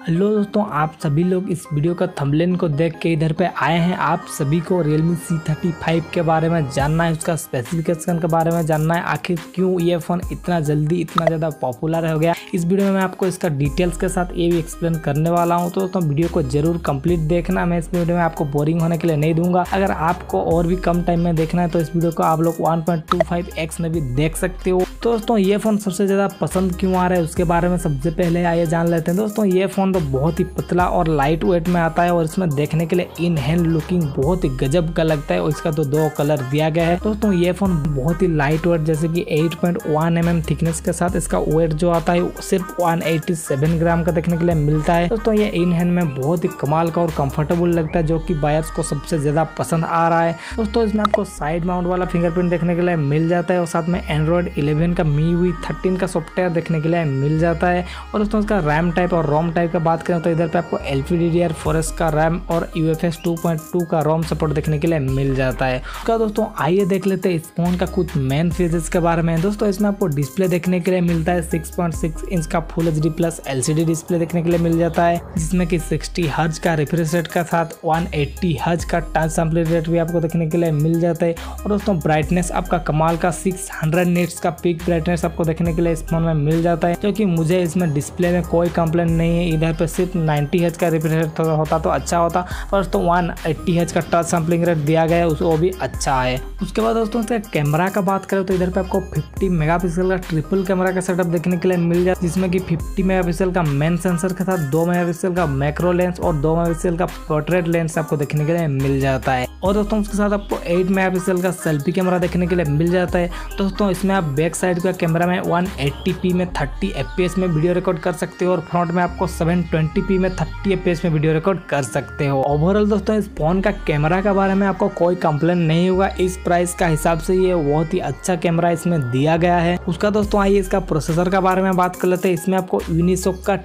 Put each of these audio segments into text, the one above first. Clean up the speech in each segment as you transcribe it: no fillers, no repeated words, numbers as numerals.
Hello दोस्तों, आप सभी लोग इस वीडियो का थंबनेल को देख के इधर पे आए हैं। आप सभी को Realme C35 के बारे में जानना है, उसका स्पेसिफिकेशन के बारे में जानना है, आखिर क्यों ये फ़ोन इतना जल्दी इतना ज़्यादा पॉपुलर हो गया। इस वीडियो में मैं आपको इसका डिटेल्स के साथ ये भी एक्सप्लेन करने वाला हूँ। तो दोस्तों वीडियो को जरूर कंप्लीट देखना। मैं इस वीडियो में आपको बोरिंग होने के लिए नहीं दूंगा। अगर आपको और भी कम टाइम में देखना है तो इस वीडियो को आप लोग 1.25x में भी देख सकते हो। तो दोस्तों ये फ़ोन सबसे ज़्यादा पसंद क्यों आ रहा है उसके बारे में सबसे पहले आइए जान लेते हैं। दोस्तों ये फ़ोन तो बहुत ही पतला और लाइट वेट में आता है और इसमें देखने के लिए इन हैंड लुकिंग बहुत ही गजब का लगता है और इसका तो 2 कलर दिया गया है। दोस्तों ये फ़ोन बहुत ही लाइट वेट जैसे कि 8.1 mm थिकनेस के साथ इसका वेट जो आता है सिर्फ 187 ग्राम का देखने के लिए मिलता है। दोस्तों ये इन हैंड में बहुत ही कमाल का और कंफर्टेबल लगता है जो कि बायर्स को सबसे ज़्यादा पसंद आ रहा है। दोस्तों इसमें आपको साइड माउंट वाला फिंगरप्रिंट देखने के लिए मिल जाता है और साथ में Android 11 का MIUI 13 का सॉफ्टवेयर देखने के लिए मिल जाता है। और दोस्तों इसका रैम टाइप और रोम टाइप का बात करें तो इधर पे आपको LPDDR4S का रैम और UFS 2.2 का रोम सपोर्ट देखने के लिए मिल जाता है। उसका दोस्तों आइए देख लेते हैं इस फोन का कुछ मेन फीचर्स के बारे में। दोस्तों इसमें आपको डिस्प्ले देखने के लिए मिलता है 6.6 इंच का full HD plus LCD display देखने के लिए मिल जाता है, जिसमें कि 60 हर्ट्ज का रिफ्रेश रेट का साथ 180 हर्ट्ज का टच सैंपलिंग रेट भी आपको देखने के लिए मिल जाता है। और दोस्तों ब्राइटनेस आपका कमाल का 600 निट्स का पीक ब्राइटनेस आपको देखने के लिए इस फोन में मिल जाता है, क्योंकि मुझे इसमें डिस्प्ले में कोई कंप्लेंट नहीं है। इधर पे सिर्फ 90 हर्ट्ज का रिफ्रेश रेट होता तो अच्छा होता, पर तो 180 हर्ट्ज का टच सैंपलिंग रेट दिया गया है वो भी अच्छा है। उसके बाद दोस्तों इसका कैमरा का बात करें तो इधर पे आपको 50 मेगापिक्सल का ट्रिपल कैमरा का सेटअप देखने के लिए मिल जाता है, जिसमें कि 50 मेगापिक्सल का मेन सेंसर के साथ 2 मेगापिक्सल का मैक्रो लेंस और 2 मेगापिक्सल का पोर्ट्रेट लेंस आपको देखने के लिए मिल जाता है। और दोस्तों उसके साथ आपको 8 मेगापिक्सल का सेल्फी कैमरा देखने के लिए मिल जाता है। दोस्तों इसमें आप बैक साइड का कैमरा में 180p में 30 fps में वीडियो रिकॉर्ड कर सकते हो और फ्रंट में आपको 720p में 30 fps में वीडियो रिकॉर्ड कर सकते हो। ओवरऑल दोस्तों इस फोन का कैमरा के बारे में आपको कोई कंप्लेंट नहीं होगा। इस प्राइस का हिसाब से ये बहुत ही अच्छा कैमरा इसमें दिया गया है। उसका दोस्तों आइए इसका प्रोसेसर के बारे में बात कर लेते हैं। इसमें आपको यूनिसॉक का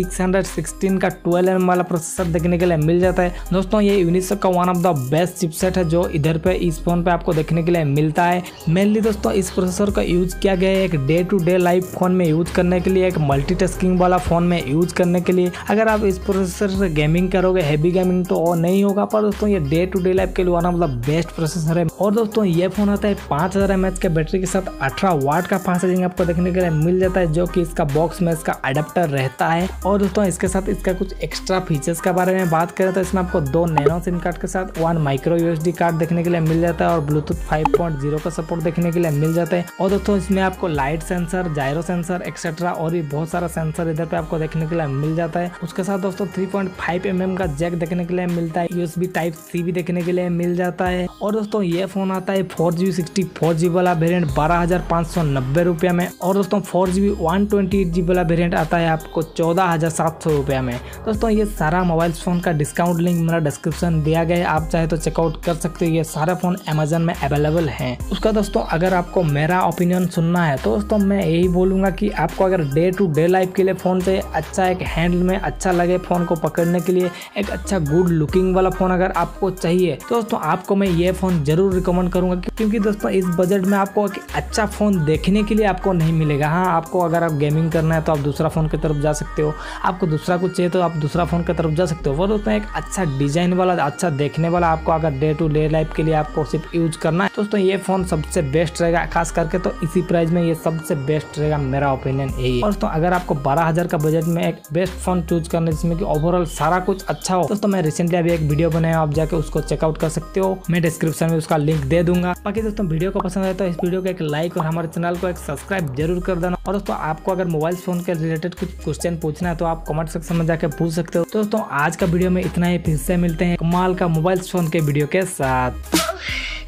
T616 का 12nm वाला प्रोसेसर देखने के लिए मिल जाता है। दोस्तों ये यूनिसॉक का one of the best chipset है जो इधर पे इस फोन पे आपको देखने के लिए मिलता है। मेनली दोस्तों इस प्रोसेसर का यूज किया गया है एक day to day life phone में यूज करने के लिए, एक मल्टीटास्किंग वाला फोन में यूज करने के लिए। अगर आप इस प्रोसेसर से गेमिंग करोगे हैवी गेमिंग तो और नहीं होगा, पर दोस्तों ये डे टू डे लाइफ के लिए one of the best processor है। और दोस्तों ये फोन आता है 5000 mAh के बैटरी के साथ 18 वाट का फास्ट चार्जिंग आपको देखने के लिए मिल जाता है, जो कि इसका बॉक्स में इसका अडेप्टर रहता है। और दोस्तों इसके साथ इसका कुछ एक्स्ट्रा फीचर्स के बारे में बात करें तो इसमें आपको 2 नैनो सिम कार्ड के साथ 1 माइक्रो USB कार्ड देखने के लिए मिल जाता है और ब्लूटूथ 5.0 का सपोर्ट देखने के लिए मिल जाता है। और दोस्तों इसमें आपको light sensor, gyro sensor etcetera और भी बहुत सारा सेंसर इधर पे आपको देखने के लिए मिल जाता है। उसके साथ दोस्तों 3.5 mm का जैक देखने के लिए मिलता है, USB Type-C भी देखने के लिए मिल जाता है। और दोस्तों ये फोन आता है 4GB 64GB वाला वेरिएंट 12,590 रुपये में। और दोस्तों 4GB 128GB वाला वेरिएंट आता है आपको 14,700 रुपये में। दोस्तों ये सारा मोबाइल फोन का डिस्काउंट लिंक मेरा डिस्क्रिप्शन दिया गया है, आप चाहे तो चेकआउट कर सकते हो। ये सारे फोन अमेजन में अवेलेबल हैं। उसका दोस्तों अगर आपको मेरा ओपिनियन सुनना है तो दोस्तों मैं यही बोलूँगा कि आपको अगर डे टू डे लाइफ के लिए फ़ोन चाहिए, अच्छा एक हैंडल में अच्छा लगे फ़ोन को पकड़ने के लिए, एक अच्छा गुड लुकिंग वाला फ़ोन अगर आपको चाहिए तो दोस्तों आपको मैं ये फ़ोन जरूर रिकमेंड करूँगा, क्योंकि दोस्तों इस बजट में आपको एक अच्छा फ़ोन देखने के लिए आपको नहीं मिलेगा। हाँ, आपको अगर आप गेमिंग करना है तो आप दूसरा फ़ोन की तरफ जा सकते हो, आपको दूसरा कुछ चाहिए तो आप दूसरा फ़ोन की तरफ जा सकते हो। वो दोस्तों एक अच्छा डिज़ाइन वाला, अच्छा देखने वाला आपको अगर डे टू डे लाइफ के लिए आपको सिर्फ यूज करना है दोस्तों ये फ़ोन सबसे बेस्ट रहेगा। खास करके तो इसी प्राइस में ये सबसे बेस्ट रहेगा, मेरा ओपिनियन यही है। दोस्तों अगर आपको 12,000 का बजट में एक बेस्ट फोन चूज करना है जिसमें कि ओवरऑल सारा कुछ अच्छा हो, दोस्तों मैं रिसेंटली अभी एक वीडियो बनाया, आप जाके उसको चेकआउट कर सकते हो। मैं डिस्क्रिप्शन में उसका लिंक दे दूंगा। बाकी दोस्तों वीडियो को पसंद आए तो इस वीडियो को एक लाइक और हमारे चैनल को एक सब्सक्राइब जरूर कर देना। और दोस्तों आपको अगर मोबाइल फोन के रिलेटेड कुछ क्वेश्चन पूछना है तो आप कमेंट सेक्शन में जाके पूछ सकते हो। दोस्तों आज का वीडियो में इतना ही, फिर से मिलते हैं कमाल का मोबाइल फोन के वीडियो के साथ।